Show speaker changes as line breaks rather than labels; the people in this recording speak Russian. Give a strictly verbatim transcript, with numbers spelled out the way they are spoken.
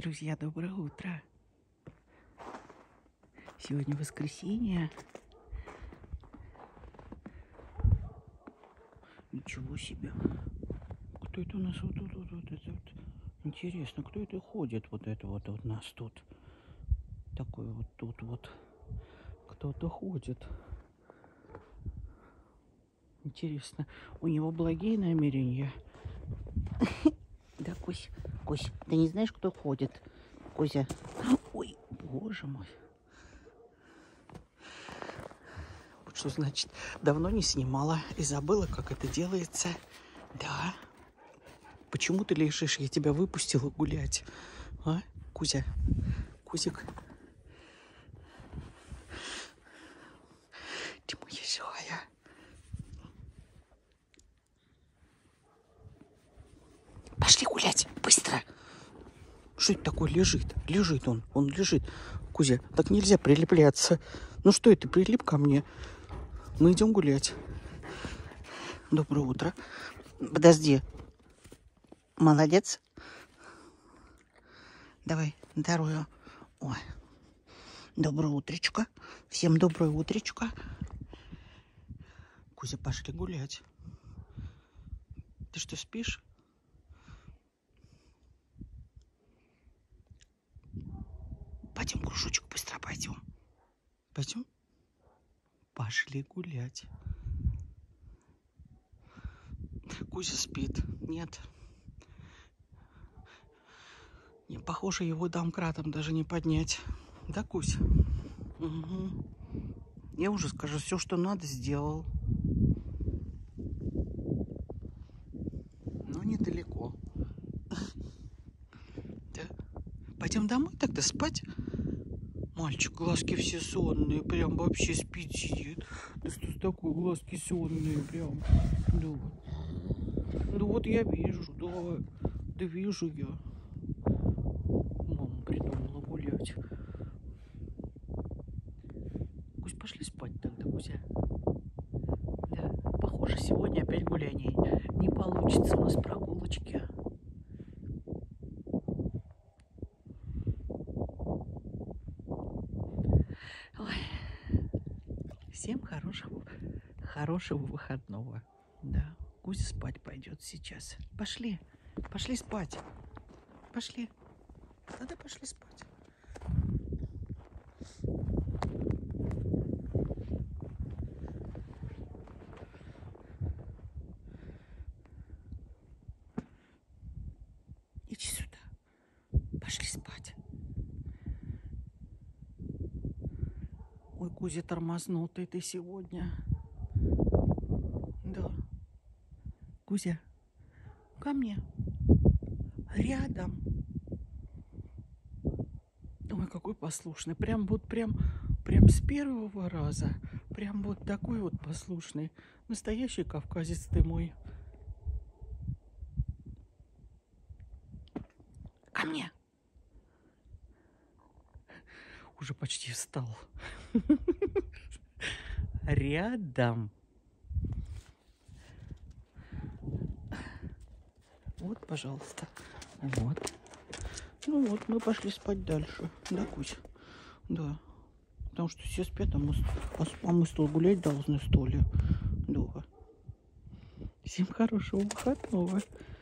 Друзья, доброе утро. Сегодня воскресенье. Ничего себе. Кто это у нас вот тут вот, вот, это вот? Интересно, кто это ходит? Вот это вот у нас тут. Такой вот тут вот. Кто-то ходит. Интересно, у него благие намерения? Да, Кусь, Кусь, ты не знаешь, кто ходит? Кузя. Ой, боже мой. Вот что значит, давно не снимала и забыла, как это делается. Да. Почему ты лежишь? Я тебя выпустила гулять. А, Кузя? Кузик? Ты моя злая. Пошли гулять, быстро. Что это такое? Лежит, лежит он, он лежит. Кузя, так нельзя прилепляться. Ну что это, прилип ко мне? Мы идем гулять. Доброе утро. Подожди. Молодец. Давай, вторую. Ой. Доброе утречко. Всем доброе утречко. Кузя, пошли гулять. Ты что, спишь? Пойдем, кружочек, быстро пойдем. Пойдем? Пошли гулять. Кузя спит. Нет. Не похоже, его домкратом даже не поднять. Да, Кузя? Угу. Я уже, скажу, все, что надо, сделал. Но недалеко. Да. Пойдем домой тогда спать? Мальчик, глазки все сонные, прям вообще спит, сидит. Да что ж такое, глазки сонные, прям. Да. Да вот я вижу, да. Да вижу я. Мама придумала гулять. Кусь, пошли спать тогда, Кузя. Да, похоже, сегодня опять гуляние. Не получится у нас прогулочки. Ой. Всем хорошего, хорошего выходного. Да, Кузя спать пойдет сейчас. Пошли, пошли спать. Пошли. Тогда пошли спать. Иди сюда. Пошли спать. Ой, Кузя, тормознутый ты сегодня. Да. Кузя, ко мне. Рядом. Ой, какой послушный. Прям вот прям, прям с первого раза. Прям вот такой вот послушный. Настоящий кавказец ты мой. Ко мне. Уже почти встал. Рядом. Вот, пожалуйста. Вот. Ну вот, мы пошли спать дальше. Да, Кузя? Да. Потому что все спят, а мы, а мы стол гулять должны, что ли? Да. Всем хорошего выходного.